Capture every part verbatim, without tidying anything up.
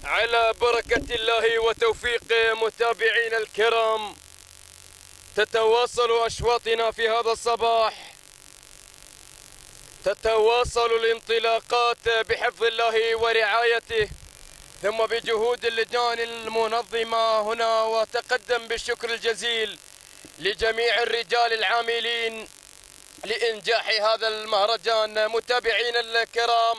على بركة الله وتوفيقه متابعينا الكرام، تتواصل أشواطنا في هذا الصباح، تتواصل الانطلاقات بحفظ الله ورعايته ثم بجهود اللجان المنظمة هنا، وتقدم بالشكر الجزيل لجميع الرجال العاملين لإنجاح هذا المهرجان. متابعينا الكرام،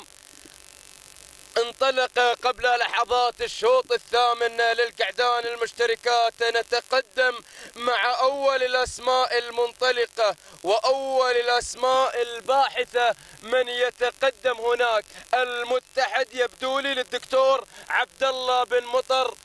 انطلق قبل لحظات الشوط الثامن للقعدان المشتركات. نتقدم مع أول الأسماء المنطلقة وأول الأسماء الباحثة. من يتقدم هناك؟ المتحد يبدو لي للدكتور عبد الله بن مطر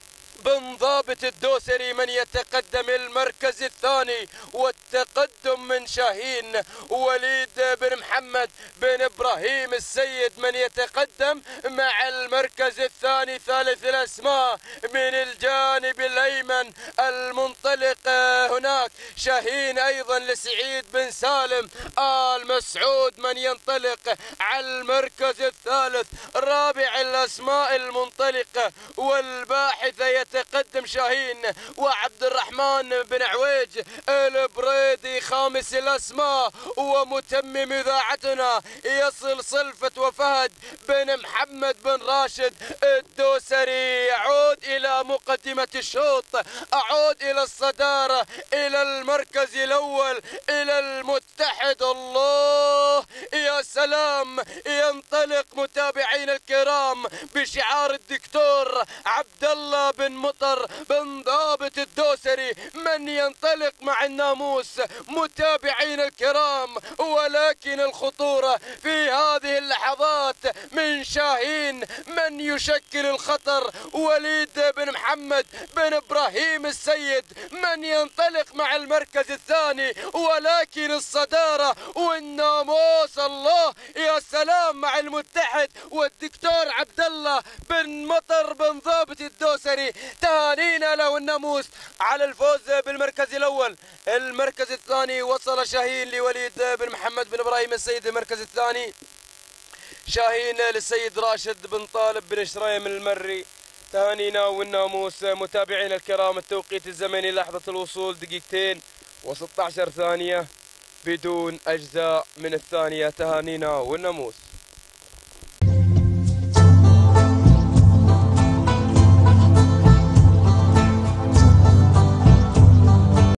بن ضابط الدوسري من يتقدم المركز الثاني، والتقدم من شاهين وليد بن محمد بن إبراهيم السيد من يتقدم مع المركز الثاني. ثالث الأسماء من الجانب الأيمن المنطلق هناك شاهين أيضا لسعيد بن سالم آل مسعود من ينطلق على المركز الثالث. رابع الأسماء المنطلقة والباحثة يتقدم شاهين وعبد الرحمن بن عويج البريدي. خامس الأسماء ومتمم إذاعتنا يصل صلفة وفهد بن محمد بن راشد الدوسري. أعود إلى مقدمة الشوط، أعود إلى الصدارة، إلى المركز الأول، إلى المتحد. الله يا سلام! ينطلق متابعينا الكرام بشعار الدكتور عبد الله بن مطر بن ضابط الدوسري من ينطلق مع الناموس. متابعينا الكرام، ولكن الخطورة في هذه اللحظات من شاهين من يشكل الخطر. وليد بن محمد بن إبراهيم السيد من ينطلق مع المركز الثاني، ولكن الصدارة والناموس الله يا سلام مع المتحد والدكتور عبد الله بن مطر بن ضابط الدوسري. تهانينا له الناموس على الفوز بالمركز الأول. المركز الثاني وصل شاهين لوليد بن محمد بن إبراهيم السيد. المركز الثاني شاهين للسيد راشد بن طالب بن شريم المري. تهانينا والناموس. متابعينا الكرام، التوقيت الزمني لحظة الوصول دقيقتين وستة عشر ثانية بدون أجزاء من الثانية. تهانينا والناموس.